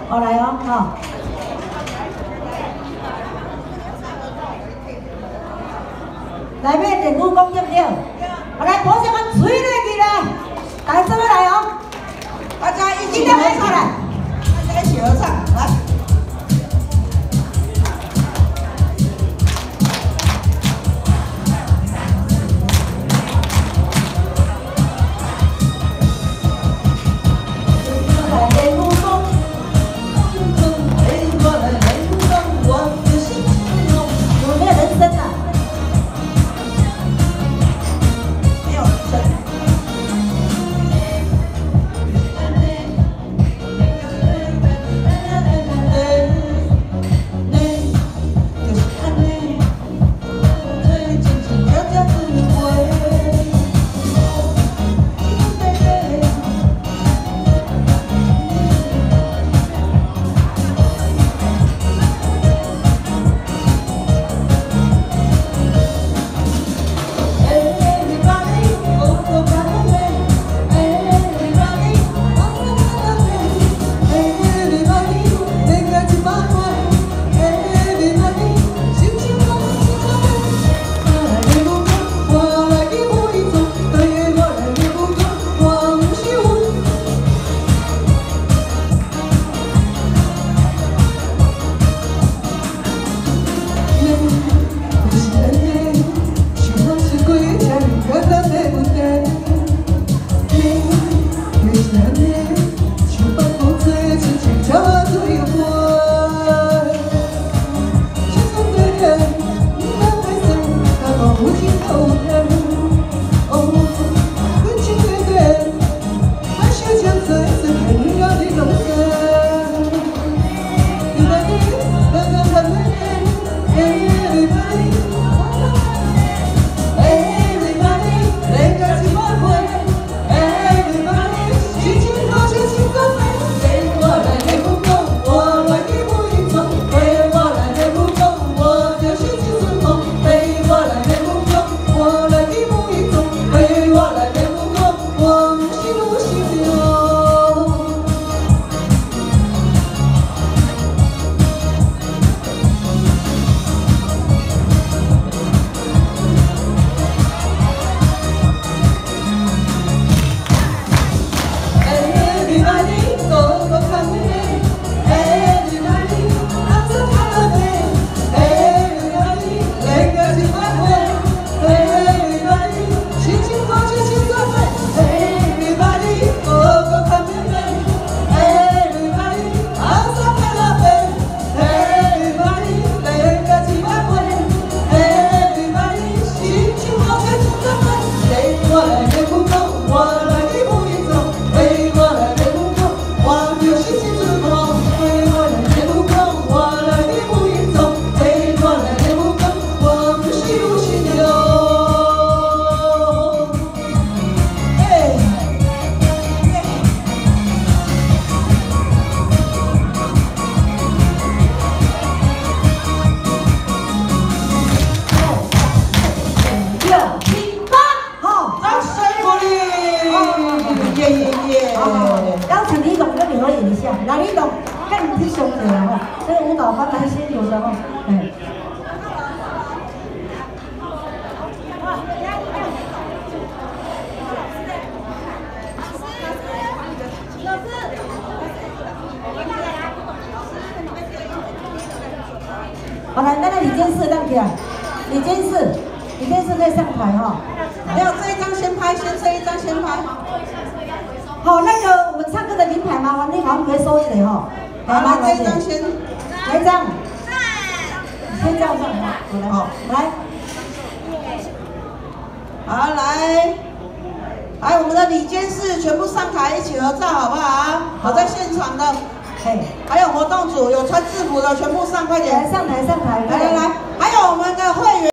我来哦，哈。内面电武功对不对？我来保证我吹落去啦，大家怎么来哦？大家一起合唱来，大家一起合唱来。 邀请李董跟你合影一下，来李董，看你挺凶的哈，这个舞蹈翻来先有的哈，好来，那李监事让起来，李监事可以上台哈。没有这一张先拍，这一张先拍。好，那个我们唱歌的名牌麻烦你往回收起来哈。好，来这一张先，来一张，先这样上来，好，来，好来，来我们的李监事全部上台一起合照好不好？好，在现场的，还有活动组有穿制服的全部上，快点，上台，来，还有我们的会员。